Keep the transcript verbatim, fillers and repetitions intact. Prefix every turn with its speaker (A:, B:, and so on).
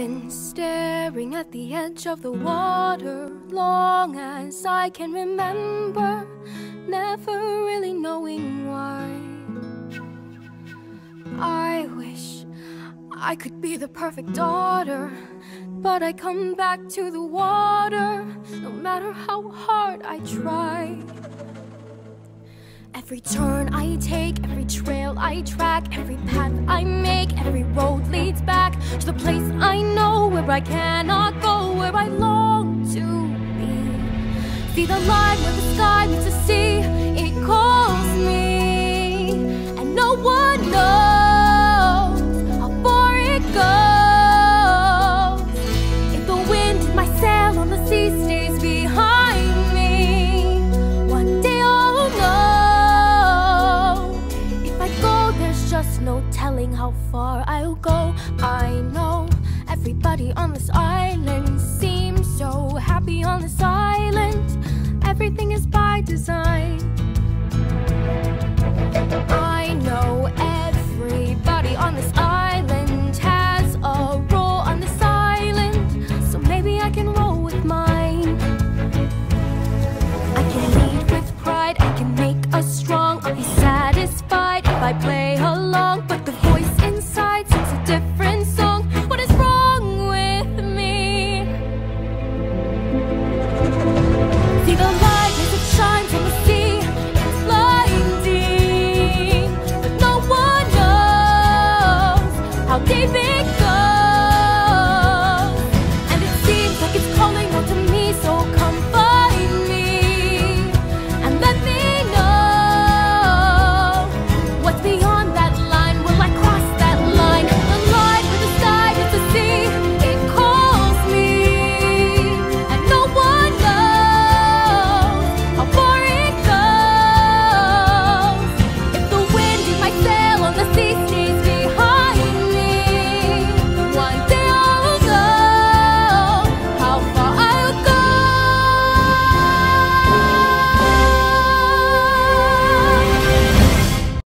A: been staring at the edge of the water long as I can remember, never really knowing why. I wish I could be the perfect daughter, but I come back to the water no matter how hard I try. Every turn I take, every trail I track, every path I make, every road leads back to the place I know where I cannot go, where I long to be. See the line where the sky meets the sea, it calls me, and no one knows how far it goes. If the wind in my sail on the sea stays behind me, one day I'll know. Just no telling how far I'll go. I know everybody on this island